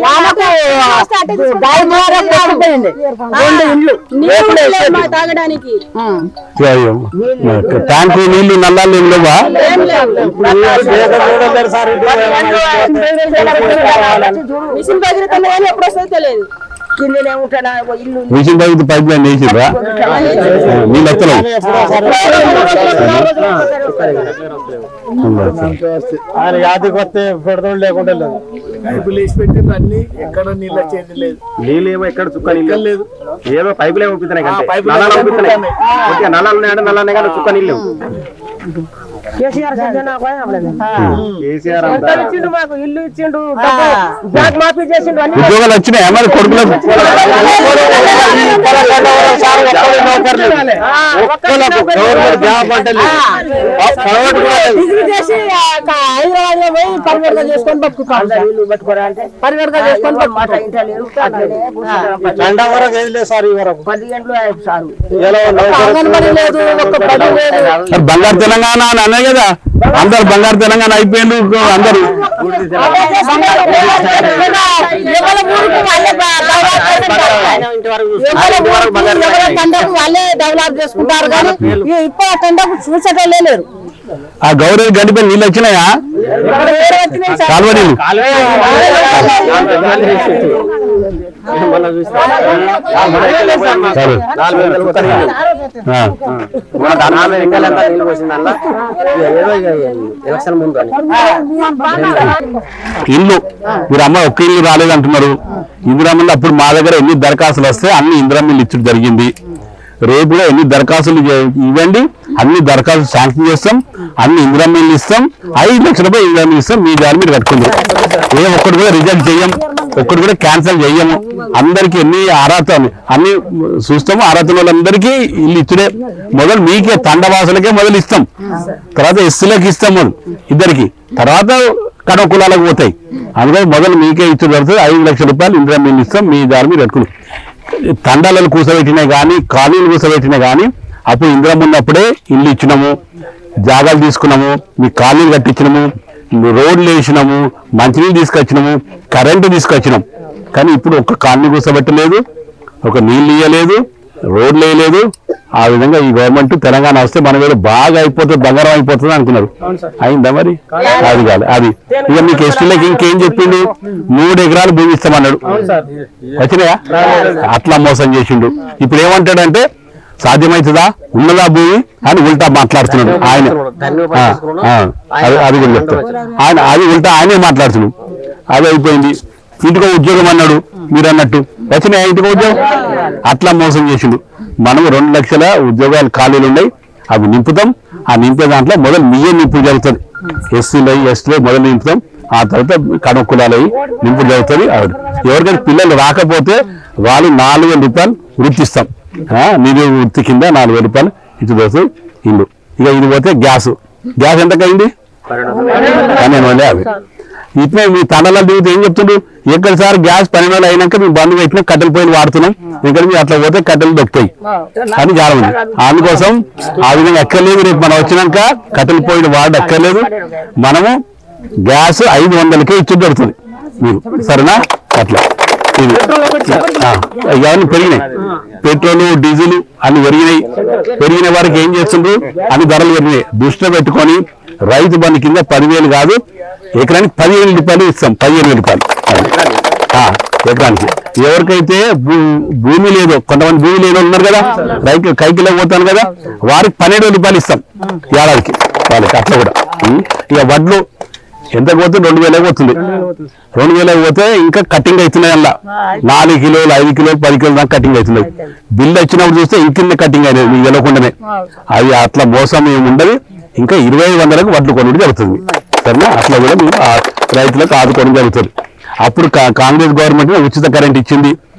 తాగడానికి ట్యాంకు నీళ్లు నల్లాలు ఏం లేవా? మిషన్ భగీరథ ఎప్పుడు వస్తుందో తెలియదు. మిషన్ భగీరథ పైప్ లైన్ వేసిరా నీళ్ళు వస్తలేవు. ఆయన యాదికి వస్తే పెడతాం లేకుండా లేదు. పైపులు వేసి పెట్టింది అన్ని ఎక్కడ నీళ్ళు వచ్చేది లేదు. నీళ్ళు ఏమో ఎక్కడ చుక్క నీళ్ళు లేదు. ఏమో పైపులే పంపిస్తున్నాయి నల్లాలు ఉన్నాయంటే నల్లానే కానీ చుక్క నీళ్ళు కేసీఆర్ మాకు ఇల్లు ఇచ్చిండు, మాఫీ చేసిండు, ఉద్యోగాలు వచ్చినాయి మరి కొడుకులకు డిగ్రీ చేసి హైదరాబాద్ లో పోయి పరివర్తన చేసుకొని పట్టుకోరా అంటే పరివర్తన చేసుకొని బంగారు తెలంగాణ అని అన్నాయి కదా, అందరు బంగారు తెలంగాణ అయిపోయింది అందరు. వాళ్ళే డెవలప్ చేసుకుంటారు కానీ ఇప్పుడు తండకు చూసేటోళ్ళే లేరు. ఆ గౌరవ గడిపై నీళ్ళు వచ్చినాయా? కాలువ నీళ్ళు ఇల్లు మీరు అమ్మ ఒక్క ఇల్లు రాలేదంటున్నారు. ఇందిరమ్మలు అప్పుడు మా దగ్గర ఎన్ని దరఖాస్తులు వస్తే అన్ని ఇందిరమ్మలు ఇచ్చడం జరిగింది. రేపు కూడా ఎన్ని దరఖాస్తులు ఇవ్వండి, అన్ని దరఖాస్తులు శాంక్షన్ చేస్తాం, అన్ని ఇందిరమ్మలు ఇస్తాం, 5 లక్షల రూపాయలు ఇందిరమ్మలు ఇస్తాం. మీ దాని మీరు కట్టుకుంటాం. ఒక్కటి కూడా రిజెక్ట్ చెయ్యం, ఒక్కటి కూడా క్యాన్సిల్ చెయ్యము. అందరికి ఎన్ని అర్హత అన్ని చూస్తాము. అర్హత వాళ్ళందరికీ ఇల్లు ఇచ్చుడే. మొదలు మీకే తండవాసులకే మొదలు ఇస్తాం, తర్వాత ఎస్సీలకు ఇస్తాం మొదలు ఇద్దరికి, తర్వాత కడవ కులాలకు పోతాయి. అందుకని మొదలు మీకే ఇచ్చుడు పడుతుంది. 5 లక్షల రూపాయలు ఇందిరమ్మలు ఇస్తాం. మీ దాని మీరు కట్టుకుంటాం. తండాలను కూసబెట్టినా కానీ కాలనీలు కూసబెట్టినా కానీ అప్పుడు ఇందిరమ్మ ఉన్నప్పుడే ఇల్లు ఇచ్చినాము, జాగాలు తీసుకున్నాము, మీ కాలనీలు కట్టించినాము, రోడ్లు వేసినాము, మంచినీళ్ళు తీసుకొచ్చినాము, కరెంటు తీసుకొచ్చినాం. కానీ ఇప్పుడు ఒక్క కాలనీ కూసబెట్టలేదు, ఒక నీళ్ళు ఇవ్వలేదు, రోడ్లు వేయలేదు. ఆ విధంగా ఈ గవర్నమెంట్ తెలంగాణ వస్తే మన మీద బాగా అయిపోతుంది, బంగారం అయిపోతుంది అనుకున్నారు. అయిందా మరి? అది కాదు. అది ఇక మీకు ఎస్టీలకి ఇంకేం చెప్పిండు? 3 ఎకరాలు భూమి ఇస్తామన్నాడు. వచ్చినాయా? అట్లా మోసం చేసిండు. ఇప్పుడు ఏమంటాడంటే సాధ్యమవుతుందా, ఉన్నదా భూమి అని ఉల్టా మాట్లాడుతున్నాడు ఆయన. అది కూడా చెప్తాడు ఆయన. అది ఉల్టా ఆయనే మాట్లాడుతున్నాడు. అది అయిపోయింది. ఇంటికో ఉద్యోగం అన్నాడు మీరు అన్నట్టు. వచ్చినాయా ఇంటికో ఉద్యోగం? అట్లా మోసం చేసిండు. మనం 2 లక్షల ఉద్యోగాలు ఖాళీలు ఉన్నాయి, అవి నింపుతాం. ఆ నింపే దాంట్లో మొదలు మీయే నింపుడు జరుగుతుంది. ఎస్సీలు ఎస్టీలో మొదలు నింపుతాం. ఆ తర్వాత కడవ కులాలు నింపుడు జరుగుతుంది. ఎవరికైనా పిల్లలు రాకపోతే వాళ్ళు 4,000 రూపాయలు వృత్తిస్తాం. నిధి వృత్తి కింద 4,000 రూపాయలు ఇచ్చి దోస్తు ఇల్లు. ఇక ఇది పోతే గ్యాస్ ఎంతకైంది? 12,050. ఇట్లా మీ తండలలో దిగితే ఏం చెప్తుండ్రు? ఎక్కడ సార్ గ్యాస్ 12,000 అయినాక మేము బంధు పెట్టినా కట్టెల పొయ్యిలు వాడుతున్నాం, ఇక్కడ మీరు అట్లా పోతే కట్టెలు దొక్కుతాయి అని చాలా ఉంది. అందుకోసం ఆ విధంగా ఎక్కర్లేదు. రేపు మనం వచ్చినాక కట్టెల పొయ్యిలు వాడు ఎక్కర్లేదు. మనము గ్యాస్ 500కే ఇచ్చి దొరుకుతుంది మీరు, సరేనా? అట్లా ఇది ఇవన్నీ పెరిగినాయి. పెట్రోలు డీజిల్ అన్ని పెరిగినాయి. పెరిగిన వారికి ఏం చేస్తుండ్రు? అన్ని ధరలు పెరిగినాయి. దృష్టిలో పెట్టుకొని రైతు బంధు కింద 10,000 కాదు, ఎకరానికి 15,000 రూపాయలు ఇస్తాం. 15,000 రూపాయలు ఎకరానికి. ఎవరికైతే భూమి లేదో, కొంతమంది భూమి లేని ఉన్నారు కదా, కైకిలో పోతాను కదా, వారికి 12,000 రూపాయలు ఇస్తాం ఏడాదికి వాళ్ళకి. అట్లా కూడా ఇక వడ్లు ఎంత పోతే 2,000 పోతుంది. 2,000 పోతే ఇంకా కటింగ్ అవుతున్నాయి. అలా 4 కిలోలు 5 కిలోలు 10 కిలోలు దాకా కటింగ్ అవుతున్నాయి. బిల్లు వచ్చినప్పుడు చూస్తే ఇంకింత కటింగ్ అయినది మీకు వెళ్ళకుండానే. అది అట్లా మోసం ఏమి ఉండదు. ఇంకా 2,500లకు వడ్లు కొనుగోలు జరుగుతుంది, సరేనా? అట్లా కూడా రైతులకు ఆదుకోవడం జరుగుతుంది. అప్పుడు కాంగ్రెస్ గవర్నమెంట్ ఉచిత కరెంట్ ఇచ్చింది.